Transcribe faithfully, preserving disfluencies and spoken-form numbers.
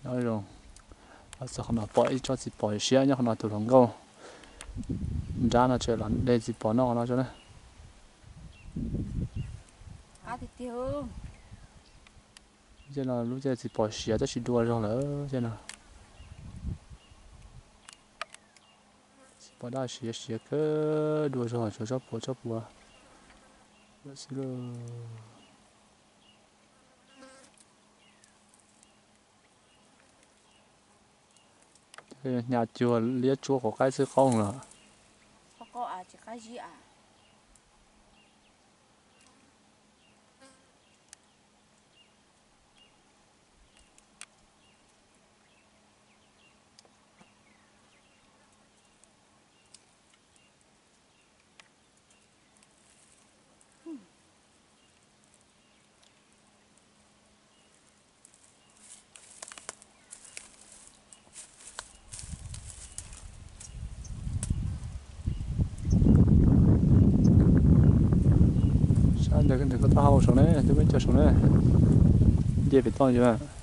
nói rồi sao không nào bỏ cho chị bỏ xe nhá không nào tụi thằng câu ra nó chơi lắm đây chị bỏ nó nó cho nó à thì tiêu cho nó lúc chơi chị bỏ xe cho chị đua rồi nữa cho nó bỏ đá xe xe cứ đua rồi cho cho bỏ cho bỏ xin lỗi nhà chùa lia chùa có cái sự không là có có à chỉ cái gì à sao giờ cái thứ có tao xuống đấy tôi mới cho xuống đấy về phải to chưa